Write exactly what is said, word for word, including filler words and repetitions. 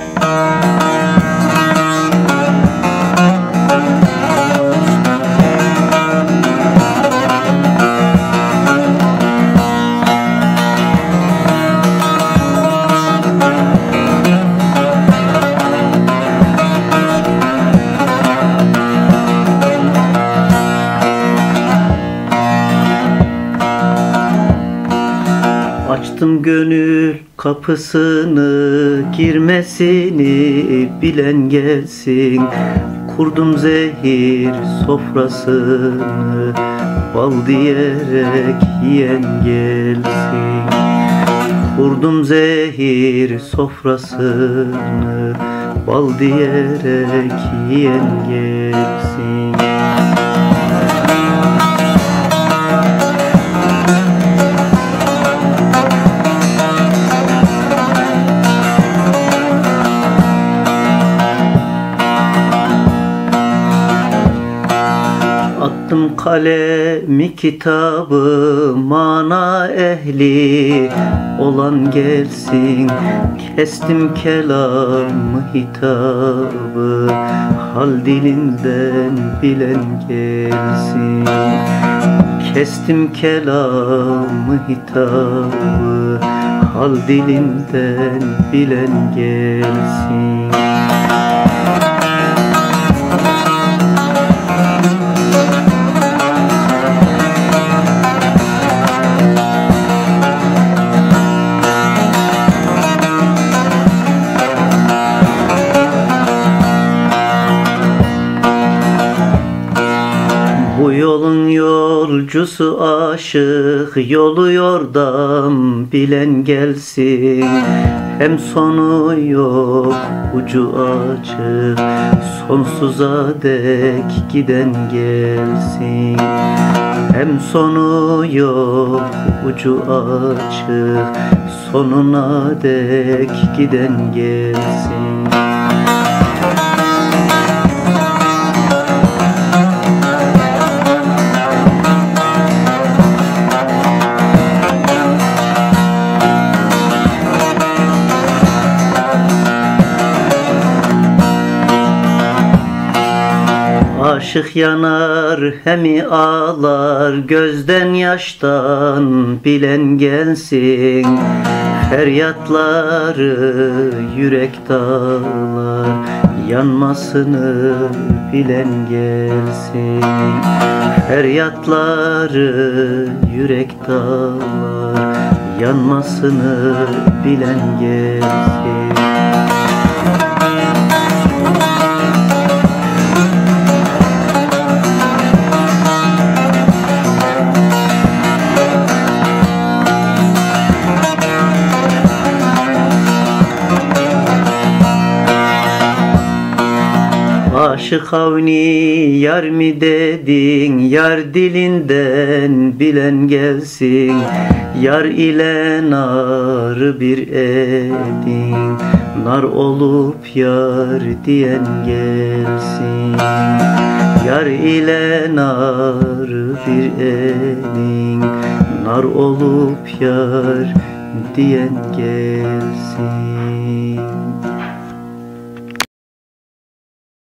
Açtım gönül kapısını, girmesini bilen gelsin. Kurdum zehir sofrasını, bal diyerek yiyen gelsin. Kurdum zehir sofrasını, bal diyerek yiyen gelsin. Attım kalemi kitabı, mana ehli olan gelsin. Kestim kelamı hitabı, hal dilinden bilen gelsin. Kestim kelamı hitabı, hal dilinden bilen gelsin. Bu yolun yolcusu aşık, yolu yordam bilen gelsin. Hem sonu yok, ucu açık, sonsuza dek giden gelsin. Hem sonu yok, ucu açık, sonuna dek giden gelsin. Aşık yanar hemi ağlar, gözden yaştan bilen gelsin. Feryatları yürek dağlar, yanmasını bilen gelsin. Feryatları yürek dağlar, yanmasını bilen gelsin. Aşık Avni yar mi dedin, yar dilinden bilen gelsin. Yar ile narı bir edin, nar olup yar diyen gelsin. Yar ile narı bir edin, nar olup yar diyen gelsin.